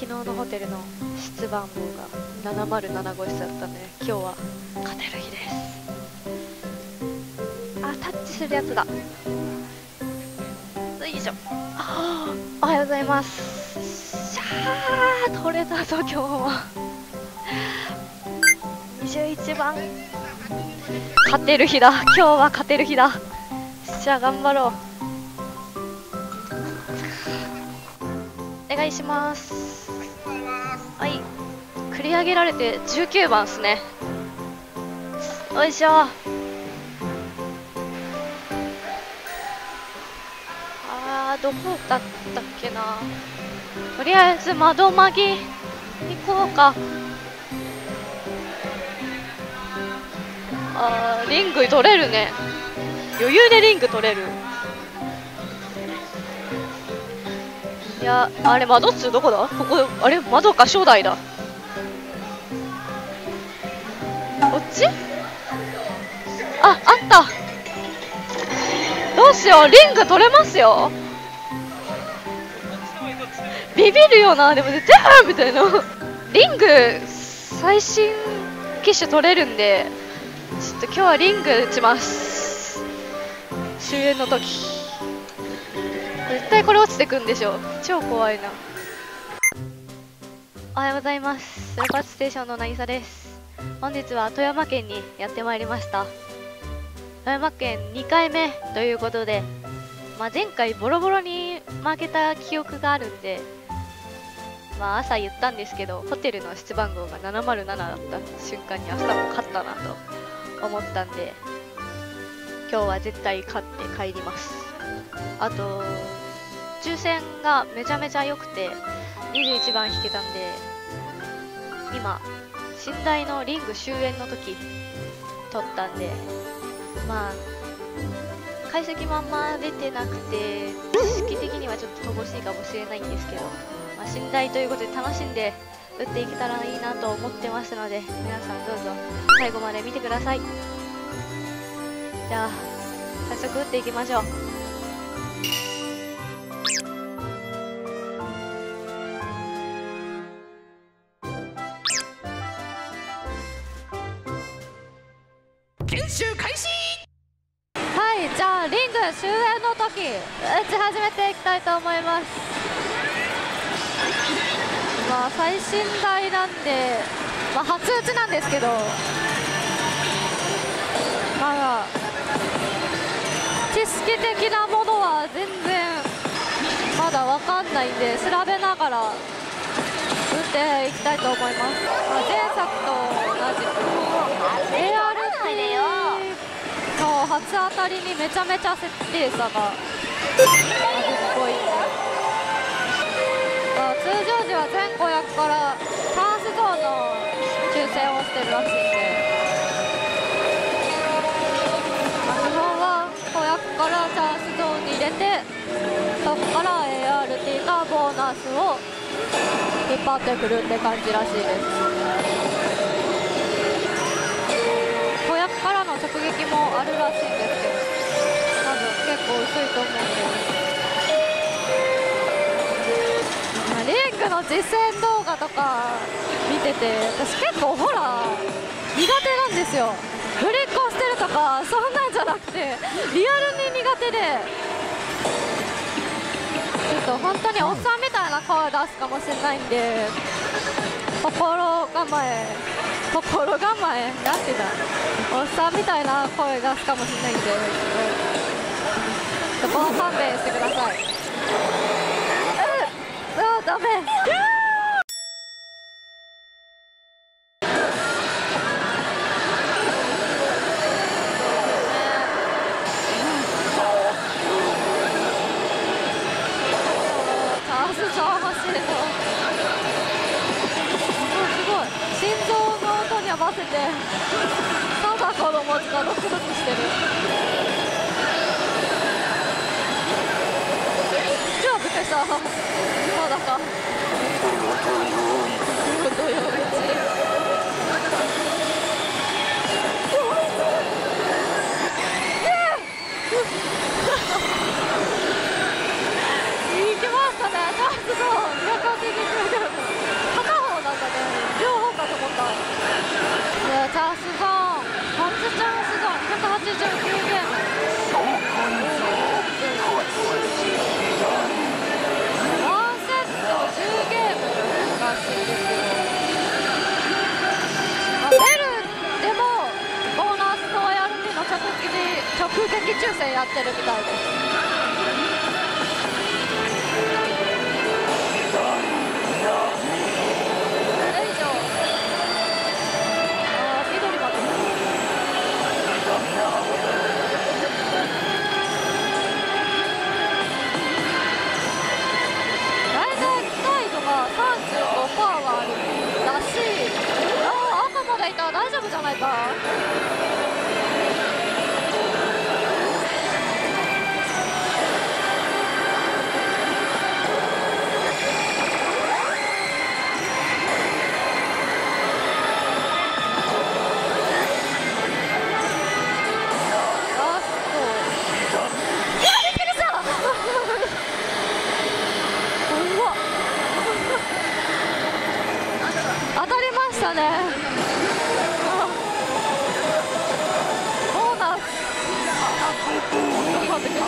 昨日のホテルの室番号が707号室だったんで、今日は勝てる日です。あ、タッチするやつだ。よいしょ。おはようございます。しゃー、取れたぞ今日は。21番勝てる日だ。今日は勝てる日だ。じゃあ頑張ろう。お願いします。はい、繰り上げられて19番っすね。よいしょ。どこだったっけな。とりあえず窓まぎ行こうか。リング取れるね。余裕でリング取れる。いや、あれ窓っつうどこだ。ここ、あれ窓か、初代だ。こっち。あった。どうしよう、リング取れますよ。ビビるよな。でも絶対みたいな。リング最新機種取れるんで、ちょっと今日はリング打ちます。終焉の時絶対これ落ちてくんでしょ。超怖いな。おはようございます。スルパツステーションの渚です。本日は富山県にやってまいりました。富山県2回目ということで、前回ボロボロに負けた記憶があるんで、朝言ったんですけど、ホテルの室番号が707だった瞬間に明日も勝ったなと思ったんで、今日は絶対勝って帰ります。あと抽選がめちゃめちゃ良くて21番引けたんで、今寝台のリング終焉の時取ったんで、解析もあんま出てなくて知識的にはちょっと乏しいかもしれないんですけど、寝台ということで楽しんで打っていけたらいいなと思ってますので、皆さんどうぞ最後まで見てください。じゃあ早速打っていきましょう。 練習開始。 はい、じゃあリング終焉の時打ち始めていきたいと思います。最新台なんで、初打ちなんですけど、知識的なものは全然まだ分かんないんで、調べながら打っていきたいと思います。前作と同じく ART の初当たりにめちゃめちゃ設定差があるっぽいんで、通常時は全500からチャンスゾーンの抽選をしてるらしいんで、基本は500からチャンスゾーンに入れて、そこから ART がボーナスを引っ張ってくるって感じらしいです。500からの直撃もあるらしいんですけど、多分結構薄いと思うんで、リングの実践動画とか見てて、私結構ホラー苦手なんですよ。ぶりっこしてるとかそんなんじゃなくて、リアルに苦手で、ちょっと本当におっさんみたいな声出すかもしれないんで、心構えなんていうんだ、おっさんみたいな声出すかもしれないんで、そこは勘弁してください。ダメ。心臓の音に合わせてただ子供がドクドクしてる。超びっくりした。まだか。どよめち。行きましたね。チャンスゾーン289。 なってるみたいです。緑まで大体期待度が 35% はあるらしい。赤までいたら大丈夫じゃないか。当たりましたね。ボーナス。びっくりした。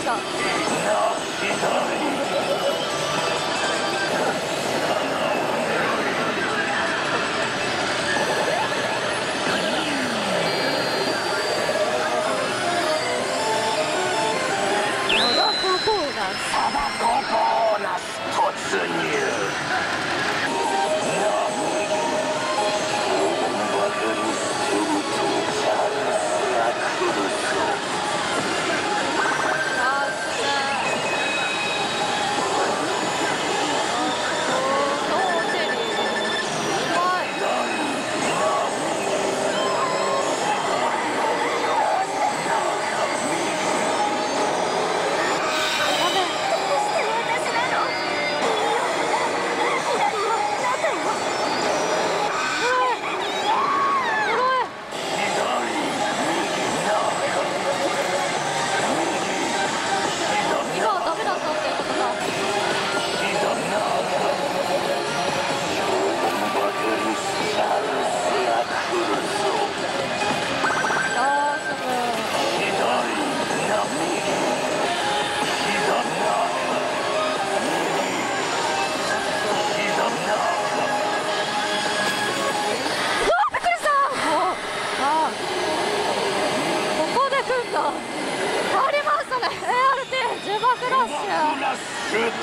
すげえかっ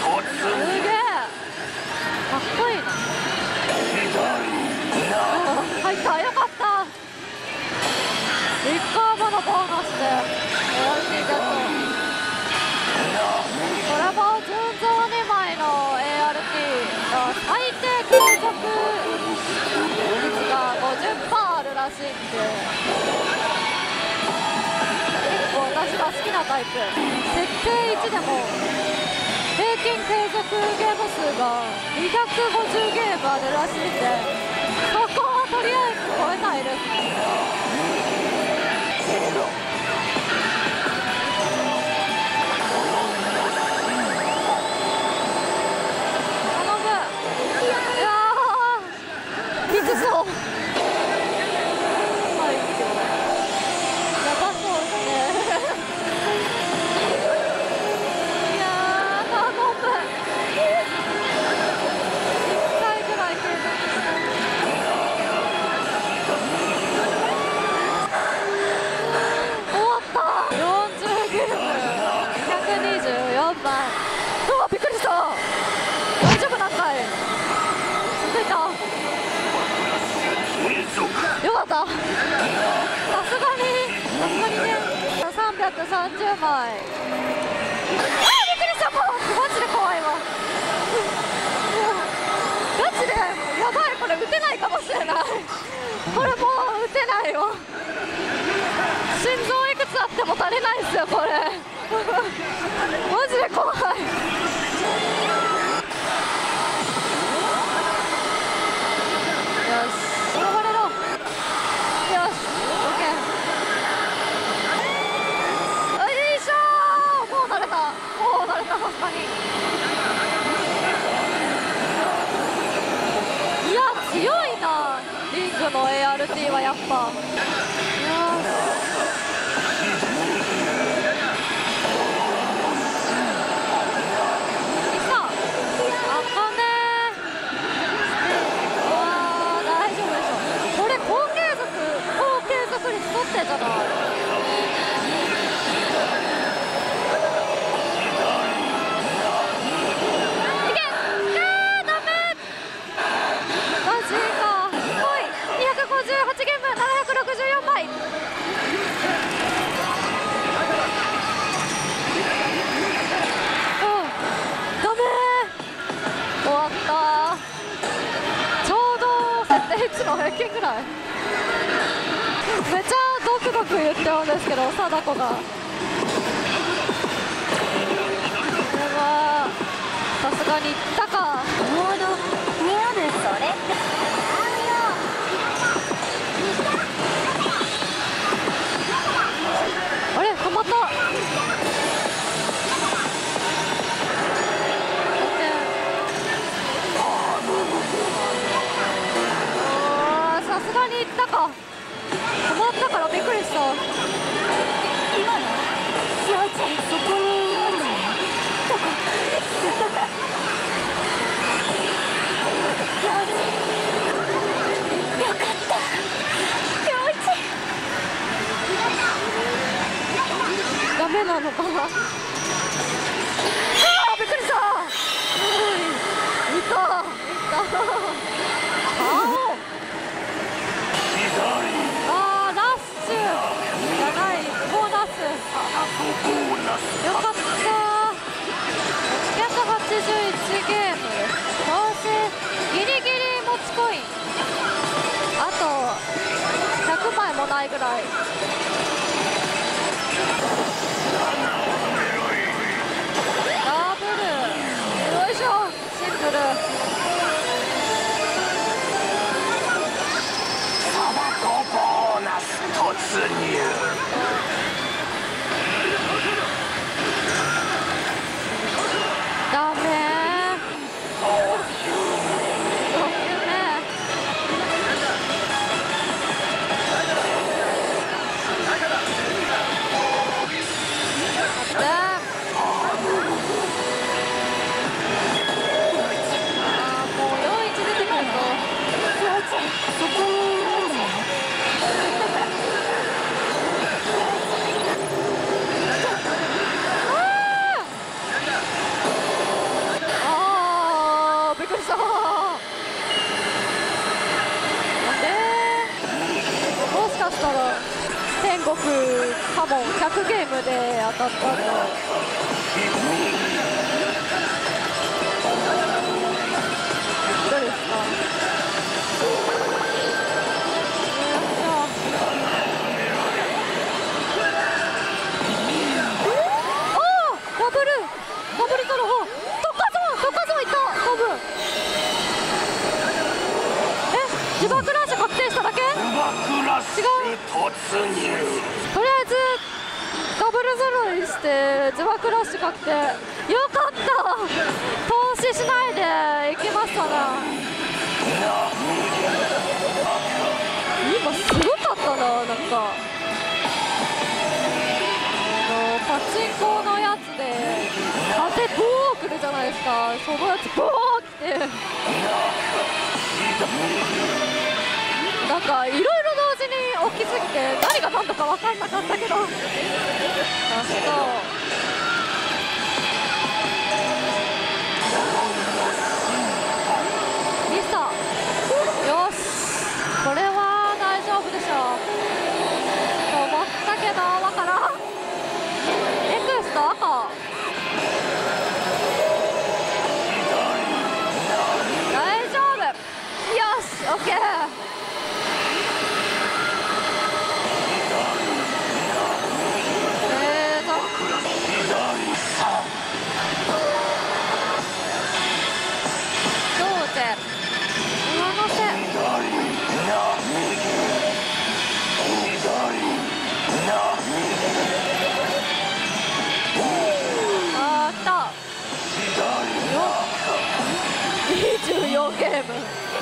こいいな。入った、よかった。1カーボのボーナスで ART ゲット。これも順調2枚の ART が最低継続率が 50% あるらしいんで、結構私が好きなタイプ。設定1でも平均継続ゲーム数が250ゲームあるらしいんで、そこはとりあえず超えたいですね。頼む。いやーきつそう。はい、やばそうですね。びっくりした。大丈夫なんかい。続いた。よかった。さすがにね、330枚。びっくりした。もうマジで怖いわ。ガチでやばい、これ打てないかもしれない。これもう打てないよ。心臓いくつあっても足りないですよ、これ。マジで怖い。よし、頑張れろ。よし、OK。よいしょー。もう慣れた、さすがに。いや、強いな、リングの ART はやっぱ。よし。取ってたな。 300件ぐらい。めっちゃドクドク言ってるんですけど、貞子が。これはさすがにいったか。あれ止まった。さすがにいったか。止まったからびっくりした。今のシアちゃんそこにいるんだよ。どこよかった。気持ちいい。ダメなのかな。あーびっくりした。いたラッシュじゃない、ボーナス。よかった。881ゲームです。投資ギリギリ持ちコイン、あと100枚もないぐらい。ダブル、よいしょ、シンプル。 突入。 ダメ5球目。もう41出てくるとそこにいるんだよ。びっくりした。もしかしたら天国かも。100ゲームで当たったんだ。どうですか。ダブルソロ。特化ゾーンいった。多分自爆ラッシュ確定しただけ。違う。とりあえずダブル揃いして自爆ラッシュ確定。よかった。投資しないでいきましたね。今すごかったな。なんかパチンコのやつで風ボー来るじゃないですか。そのやつボー来てなんかいろいろ同時に起きすぎて何が何だか分かんなかったけど、ラストミスター。よし、これは大丈夫でしょうと思ったけど、わからん。ネクスト赤。大丈夫。よし、オッケー。どうぜ。上乗せ。あー、来た。24ゲーム。なんで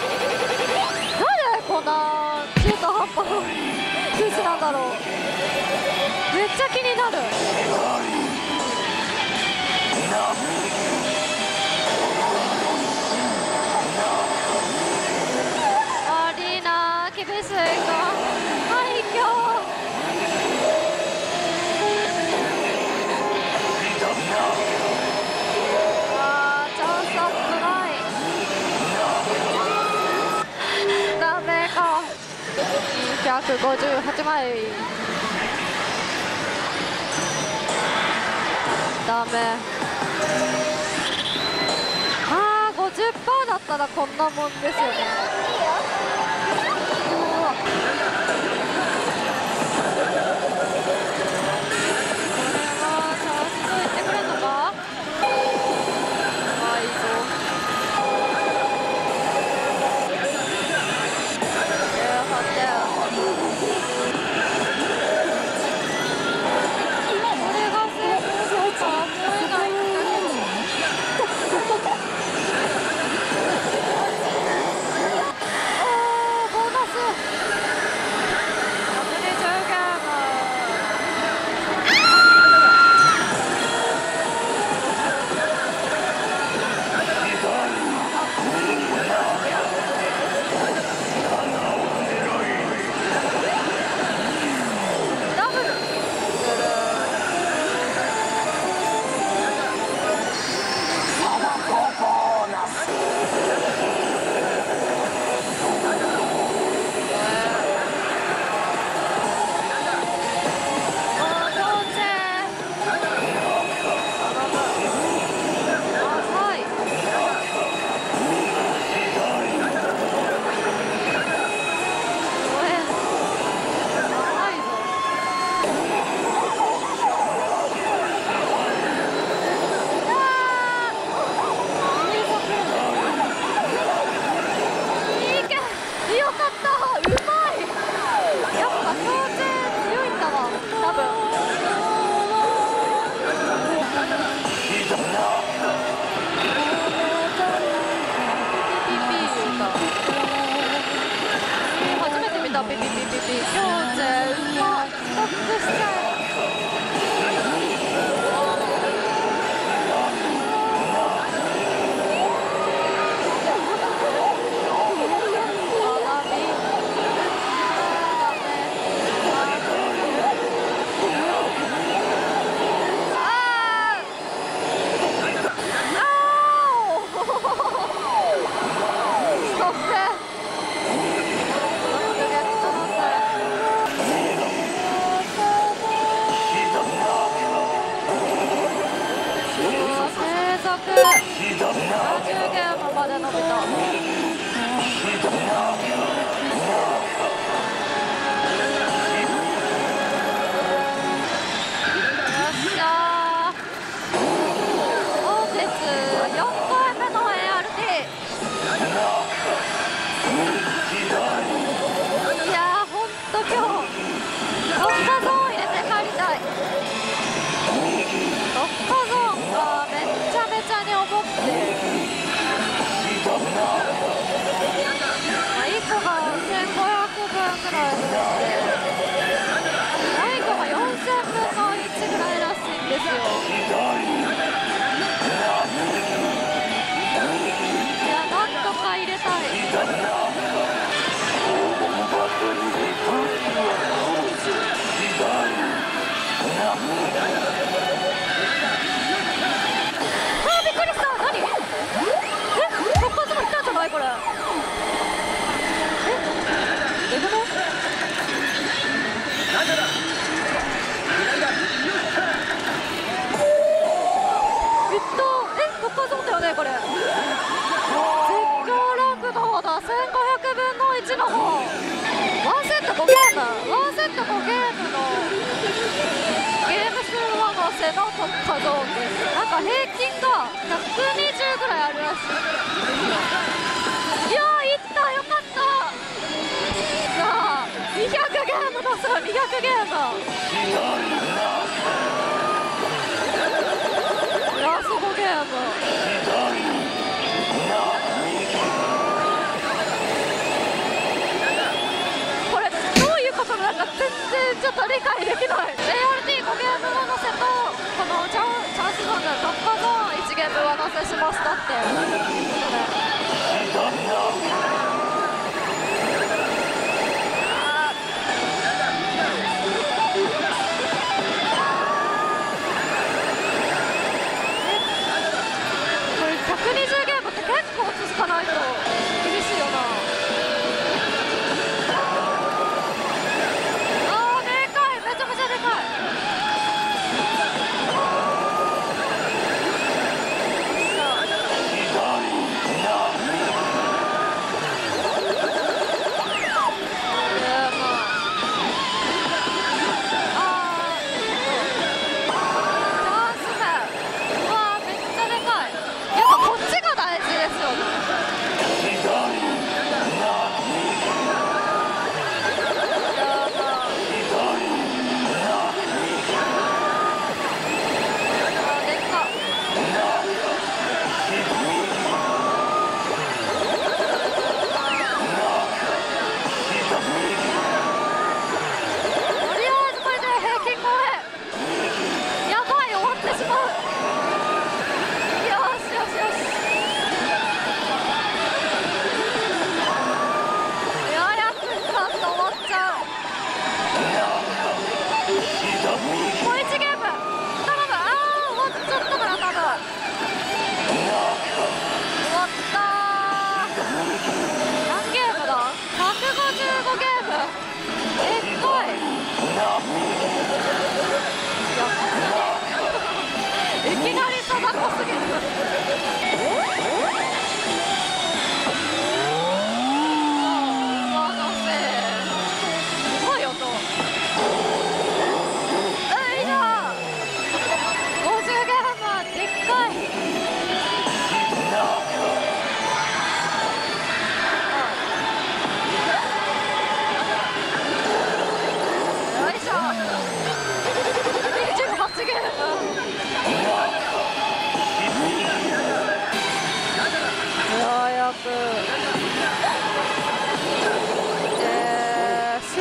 こんな中途半端な数字なんだろう。めっちゃ気になる。アリーナ厳しいか。廃墟。チャンスアップない。ダメか。258枚。ダメ。50% だったらこんなもんですよね。 強制うまっストップしちゃえ。 終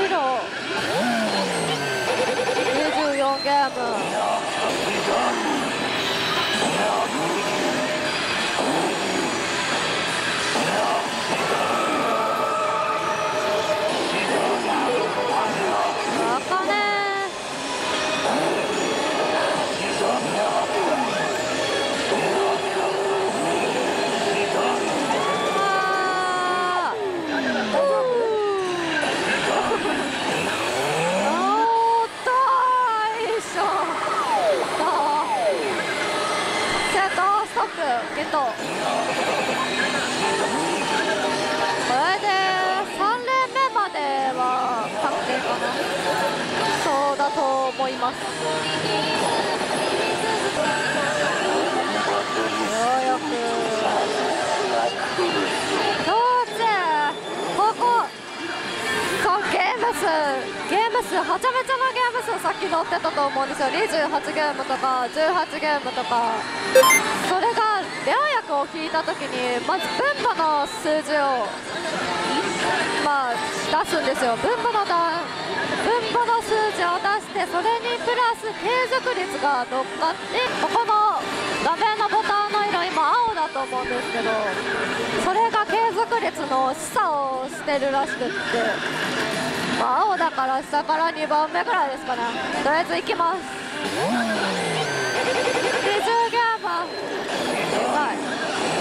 だと思います。ようやくどうせここゲーム数はちゃめちゃなゲーム数さっき乗ってたと思うんですよ。28ゲームとか18ゲームとか、それがレア役を引いた時にまず分母の数字を出すんですよ。分母の数字を出して、それにプラス継続率が乗っかって、ここの画面のボタンの色今青だと思うんですけど、それが継続率の示唆をしてるらしくって、青だから下から2番目ぐらいですかね。とりあえず行きます。20ゲームでかい。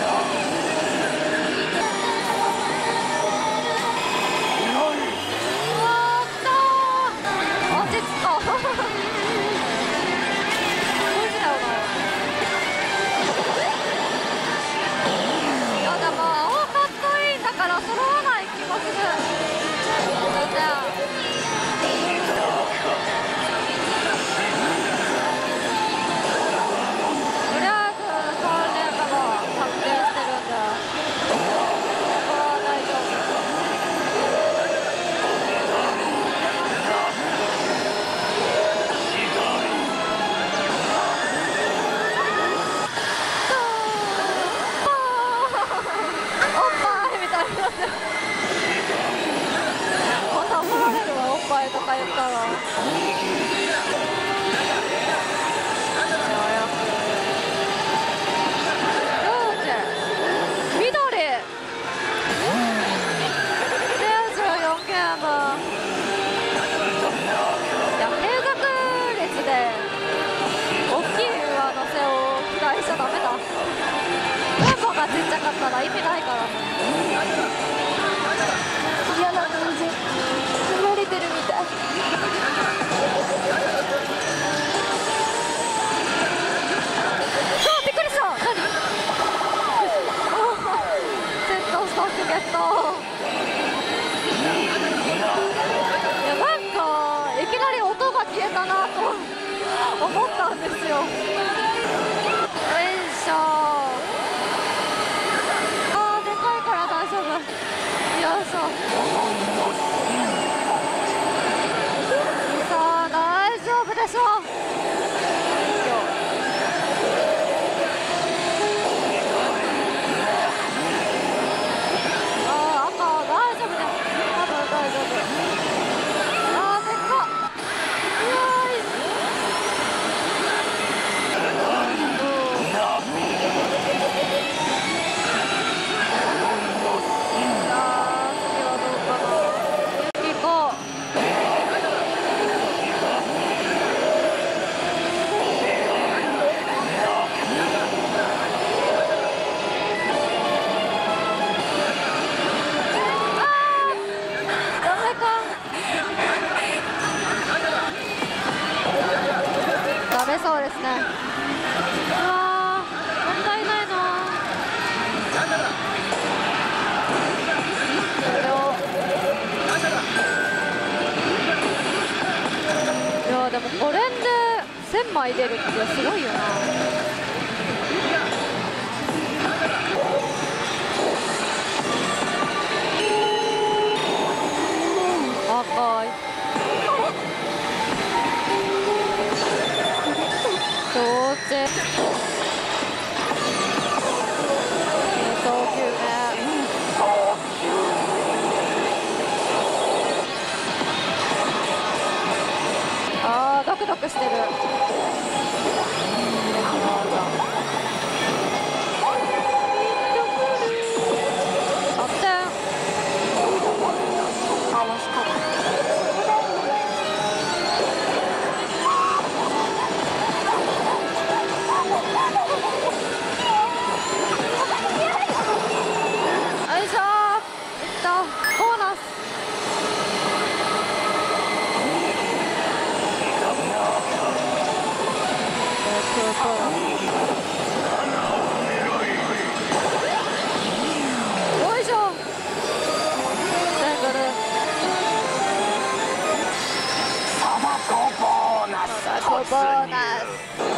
ちっちゃかったら意味ないから。嫌な感じ、踏まれてるみたい。びっくりした。何セットストックゲット。いや、なんかいきなり音が消えたなと思ったんですよ。よいしょ。よいしょ。さあ大丈夫でしょう。赤大丈夫だ。多分大丈夫。でっか。そうですね。うわー、もったいないな。いやでも5連で1000枚出るってすごいよな。赤い。送球目。ドクドクしてる。 ーナス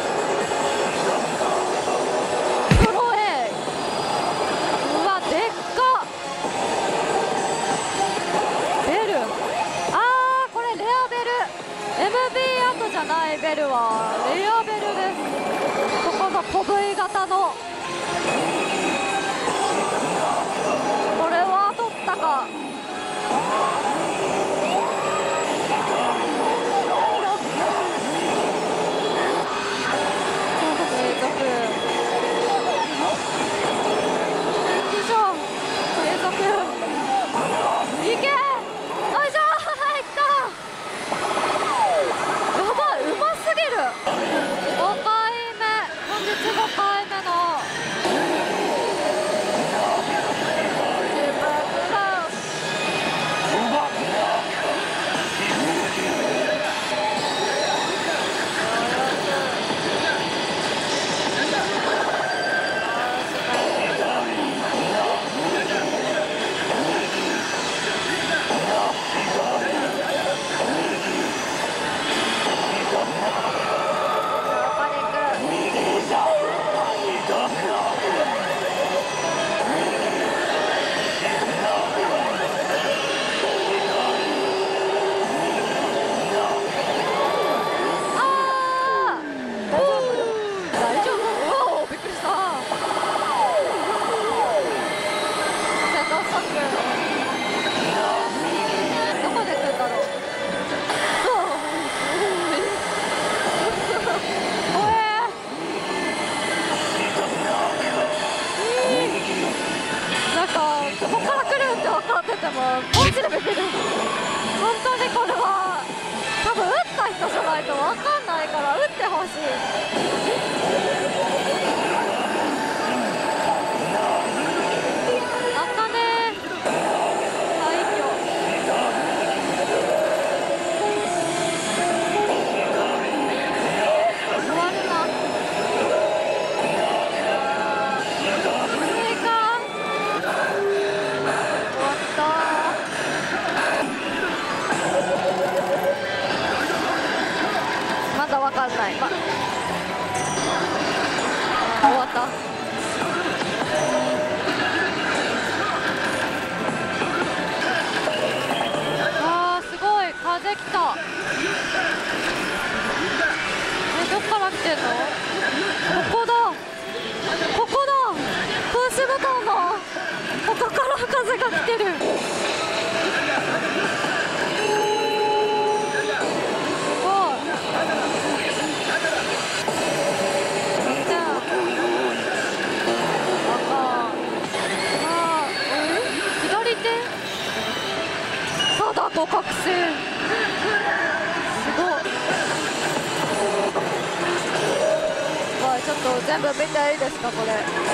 プロ A。 うわでっか。ベル、これレアベル。 MB アートじゃないベルはレアベルです。ここの小 V 型のこれは取ったか。落ちるべきです。本当にこれは多分打った人じゃないと分かんないから打ってほしい。あかね快挙。終わるな。わかんない、終わったすごい風来た。どっから来てんの。ここだここだ。プッシュボタンのここから風が来てる。覚醒すごい。ちょっと全部見ていいですかこれ。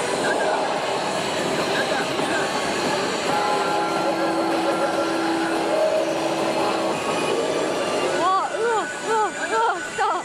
うわ来た。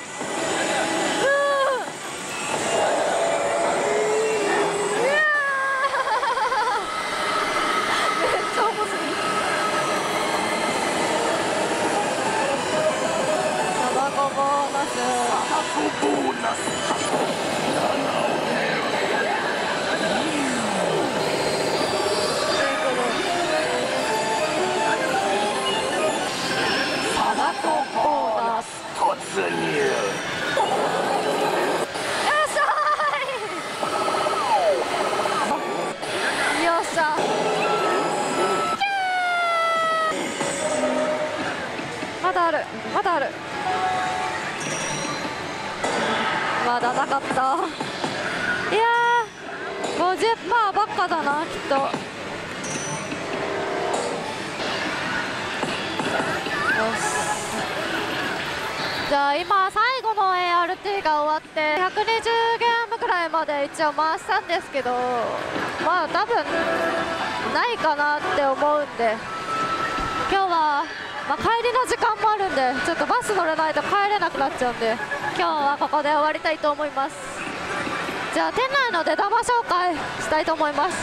まだあるまだある。まだなかった。いやー 50% ばっかだなきっと。よし、じゃあ今最後の ART が終わって120ゲームくらいまで一応回したんですけど、まあ多分ないかなって思うんで、今日は帰りの時間もあるんでちょっとバス乗れないと帰れなくなっちゃうんで、今日はここで終わりたいと思います。じゃあ店内の出玉紹介したいと思います。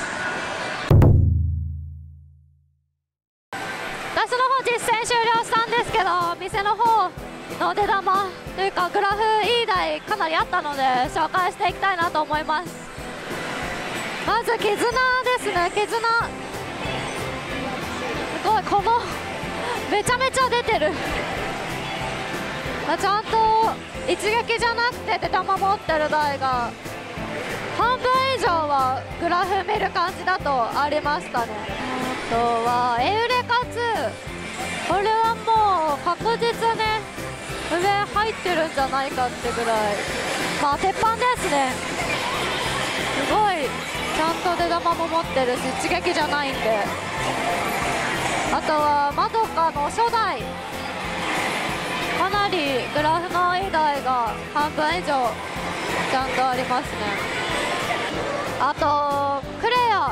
私の方実践終了したんですけど、店の方の出玉というかグラフいい台かなりあったので紹介していきたいなと思います。まず絆ですね。絆すごい、このめちゃめちゃ出てる。ちゃんと一撃じゃなくて出玉持ってる台が半分以上はグラフ見る感じだとありましたね。あとはエウレカ2、これはもう確実ね上入ってるんじゃないかってぐらい、まあ鉄板ですね。すごいちゃんと出玉も持ってるし一撃じゃないんで。あとはまどかの初代、かなりグラフのいい台が半分以上ちゃんとありますね。あとクレア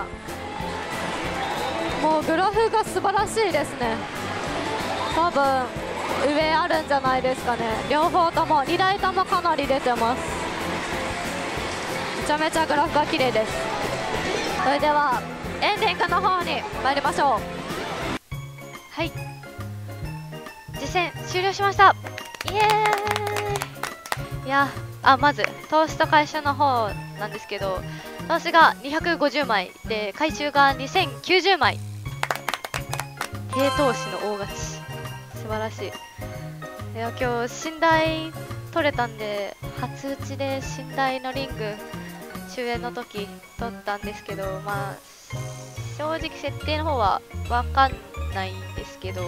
もうグラフが素晴らしいですね。多分上あるんじゃないですかね。両方とも2台ともかなり出てます。めちゃめちゃグラフが綺麗です。それではエンディングの方に参りましょう。 はい、実戦終了しました。イエーイ。いやまず投資と回収の方なんですけど、投資が250枚で回収が2090枚、低投資の大勝ち、素晴らしい。いや今日寝台取れたんで、初打ちで寝台のリング終焉の時取ったんですけど、まあ正直設定の方は分かんないんですけど、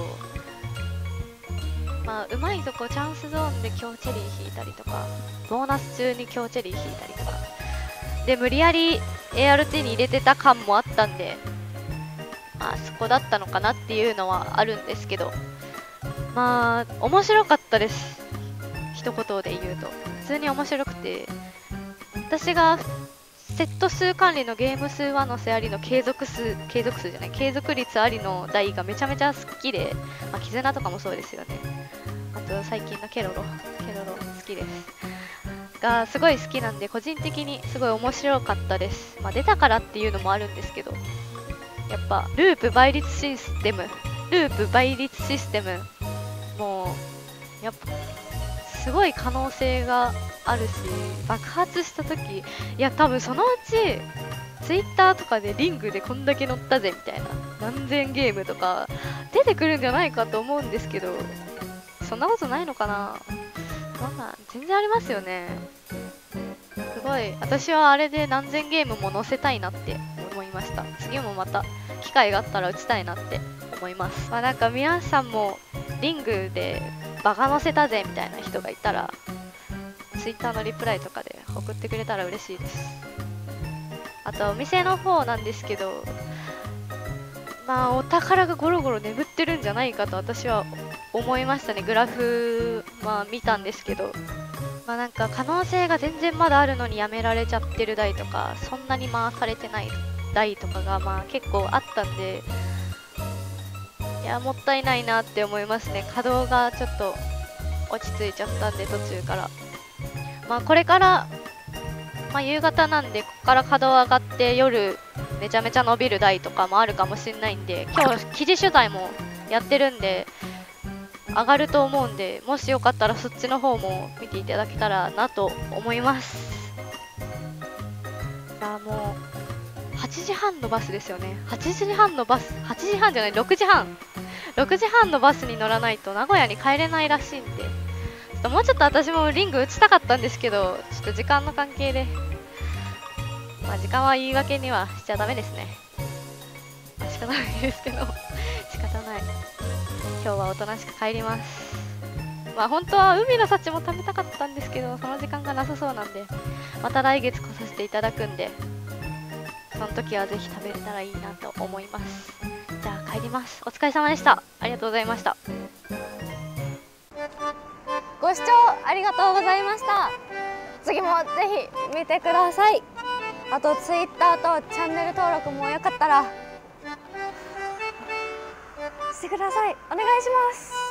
まあうまいとこチャンスゾーンで強チェリー引いたりとか、ボーナス中に強チェリー引いたりとかで無理やり ART に入れてた感もあったんで、まあそこだったのかなっていうのはあるんですけど、まあ面白かったです。一言で言うと普通に面白くて、私がセット数管理のゲーム数上乗せありの継続率ありの台がめちゃめちゃ好きで、まあ、絆とかもそうですよね。あと最近のケロロ好きですがすごい好きなんで、個人的にすごい面白かったです。まあ、出たからっていうのもあるんですけど、やっぱループ倍率システムもうやっぱすごい可能性があるし、爆発した時、いや多分そのうちツイッターとかでリングでこんだけ乗ったぜみたいな何千ゲームとか出てくるんじゃないかと思うんですけど、そんなことないのかな。まあ全然ありますよね。すごい私はあれで何千ゲームも載せたいなって思いました。次もまた機会があったら打ちたいなって思います。まあなんか皆さんもリングでバカ載せたぜみたいな人がいたらツイッターのリプライとかで送ってくれたら嬉しいです。あとお店の方なんですけど、まあお宝がゴロゴロ眠ってるんじゃないかと私は思いましたね。グラフまあ見たんですけど、まあなんか可能性が全然まだあるのにやめられちゃってる台とか、そんなに回されてない台とかがまあ結構あったんで、いやもったいないなって思いますね。稼働がちょっと落ち着いちゃったんで途中から、まあこれから、まあ、夕方なんでここから稼働上がって夜めちゃめちゃ伸びる台とかもあるかもしれないんで、今日記事取材もやってるんで上がると思うんで、もしよかったらそっちの方も見ていただけたらなと思います。さあもう8時半のバスですよね。8時半のバス、8時半じゃない、6時半のバスに乗らないと名古屋に帰れないらしいんで、もうちょっと私もリング打ちたかったんですけど、ちょっと時間の関係で、まあ時間は言い訳にはしちゃダメですね。まあ仕方ないですけど仕方ない。今日はおとなしく帰ります。まあ本当は海の幸も食べたかったんですけど、その時間がなさそうなんで、また来月来させていただくんで、その時はぜひ食べれたらいいなと思います。じゃあ帰ります。お疲れ様でした。ありがとうございました。 ご視聴ありがとうございました。次もぜひ見てください。あと Twitter とチャンネル登録もよかったらしてください。お願いします。